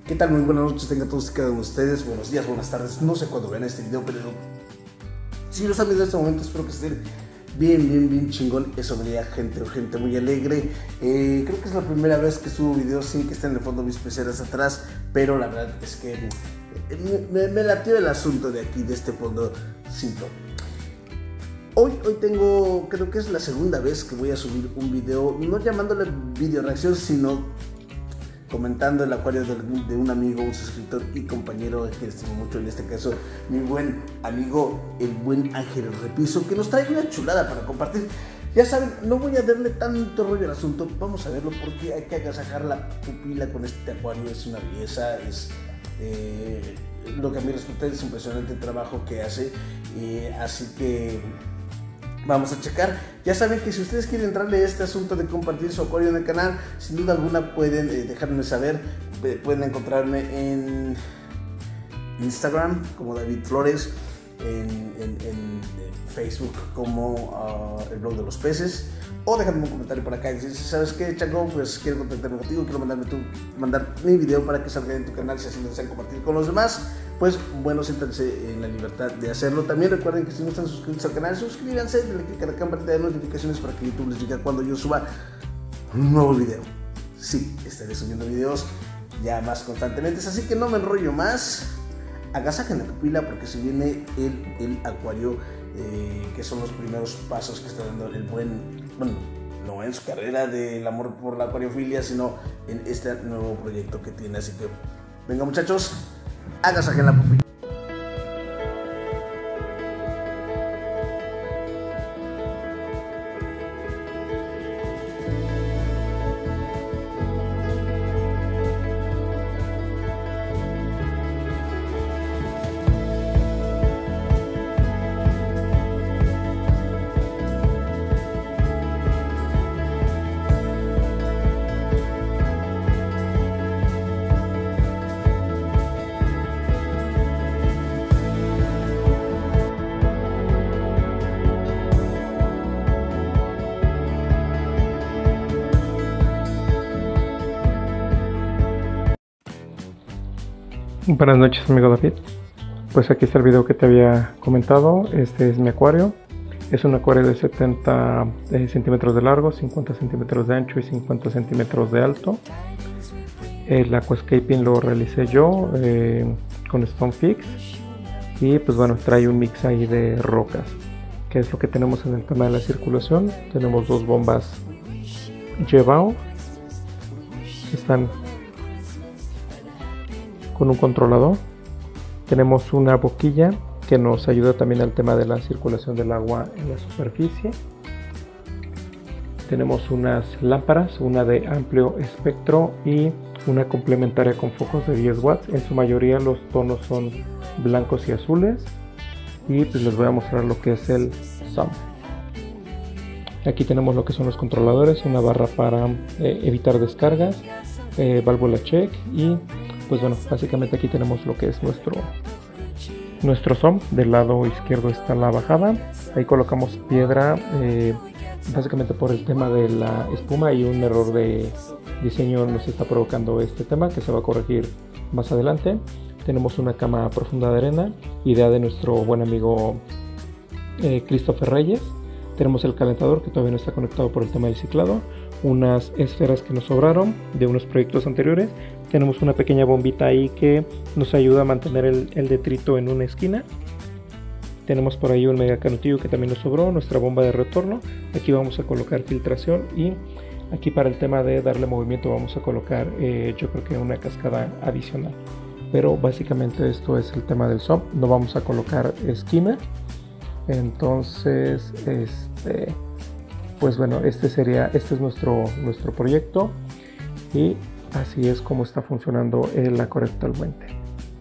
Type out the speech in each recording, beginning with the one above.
¿Qué tal? Muy buenas noches, tengan todos y cada uno de ustedes. Buenos días, buenas tardes. No sé cuándo vean este video, pero si lo están viendo en este momento, espero que estén bien chingón. Eso venía gente muy alegre. Creo que es la primera vez que subo videos sin que estén en el fondo mis peceras atrás, pero la verdad es que me latió el asunto de aquí, de este fondo sin todo. Hoy tengo, creo que es la segunda vez que voy a subir un video, no llamándole video reacción, sino comentando el acuario de un amigo, un suscriptor y compañero que estimo mucho, en este caso mi buen amigo, el buen Ángel Repiso, que nos trae una chulada para compartir. Ya saben, no voy a darle tanto rollo al asunto, vamos a verlo porque hay que agasajar la pupila con este acuario. Es una belleza, es lo que a mí respecta, es impresionante el trabajo que hace, así que vamos a checar. Ya saben que si ustedes quieren entrarle a este asunto de compartir su acuario en el canal, sin duda alguna pueden dejarme saber. Pueden encontrarme en Instagram como David Flores, en Facebook como el blog de los peces, o déjame un comentario por acá y decir, ¿sabes qué, Chango? Pues quiero contactarme contigo, quiero mandar mi video para que salga en tu canal, si así lo desean compartir con los demás. Pues bueno, siéntanse en la libertad de hacerlo. También recuerden que si no están suscritos al canal, suscríbanse, denle click a la campanita de notificaciones para que YouTube les diga cuando yo suba un nuevo video. Sí, estaré subiendo videos ya más constantemente, así que no me enrollo más. Agasajen la pupila porque se viene el acuario, que son los primeros pasos que está dando el buen, bueno, no en su carrera del amor por la acuariofilia, sino en este nuevo proyecto que tiene. Así que venga, muchachos, agasajen la pupila. Buenas noches, amigo David. Pues aquí está el video que te había comentado. Este es mi acuario. Es un acuario de 70 centímetros de largo, 50 centímetros de ancho y 50 centímetros de alto. El aquascaping lo realicé yo con Stone Fix. Y pues bueno, trae un mix ahí de rocas. Que es lo que tenemos en el tema de la circulación. Tenemos dos bombas Jebao. Están con un controlador. Tenemos una boquilla que nos ayuda también al tema de la circulación del agua en la superficie. Tenemos unas lámparas, una de amplio espectro y una complementaria con focos de 10 watts. En su mayoría los tonos son blancos y azules. Y pues les voy a mostrar lo que es el sump. Aquí tenemos lo que son los controladores, una barra para evitar descargas, válvula check, y pues bueno, básicamente aquí tenemos lo que es nuestro sump. Del lado izquierdo está la bajada. Ahí colocamos piedra, básicamente por el tema de la espuma y un error de diseño nos está provocando este tema, que se va a corregir más adelante. Tenemos una cama profunda de arena, idea de nuestro buen amigo Christopher Reyes. Tenemos el calentador que todavía no está conectado por el tema del ciclado. Unas esferas que nos sobraron de unos proyectos anteriores. Tenemos una pequeña bombita ahí que nos ayuda a mantener el detrito en una esquina. Tenemos por ahí un mega canutillo que también nos sobró, nuestra bomba de retorno. Aquí vamos a colocar filtración, y aquí para el tema de darle movimiento vamos a colocar yo creo que una cascada adicional. Pero básicamente esto es el tema del sump. No vamos a colocar skimmer. Entonces pues bueno, este es nuestro proyecto, y así es como está funcionando el acuario actualmente.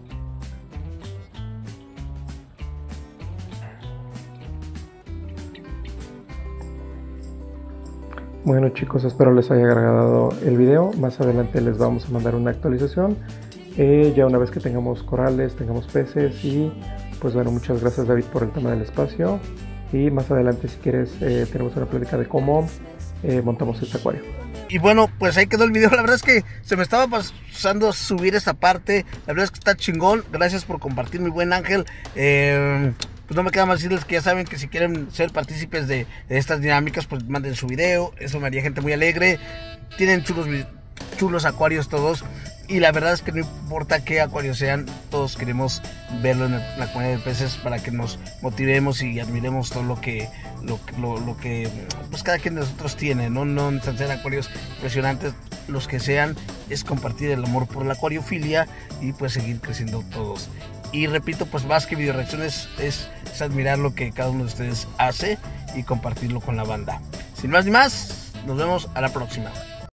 Bueno, chicos, espero les haya agradado el video. Más adelante les vamos a mandar una actualización, ya una vez que tengamos corales, tengamos peces. Y pues bueno, muchas gracias, David, por el tema del espacio. Y más adelante, si quieres, tenemos una plática de cómo montamos este acuario. Y bueno, pues ahí quedó el video. La verdad es que se me estaba pasando subir esta parte. La verdad es que está chingón. Gracias por compartir, mi buen Ángel. Pues no me queda más decirles que ya saben que si quieren ser partícipes de estas dinámicas, pues manden su video. Eso me haría gente muy alegre. Tienen chulos acuarios todos. Y la verdad es que no importa qué acuarios sean, todos queremos verlo en la comunidad de peces para que nos motivemos y admiremos todo lo que pues cada quien de nosotros tiene, no necesitan ser acuarios impresionantes, los que sean, es compartir el amor por la acuariofilia y pues seguir creciendo todos. Y repito, pues más que video reacciones es admirar lo que cada uno de ustedes hace y compartirlo con la banda. Sin más ni más, nos vemos a la próxima.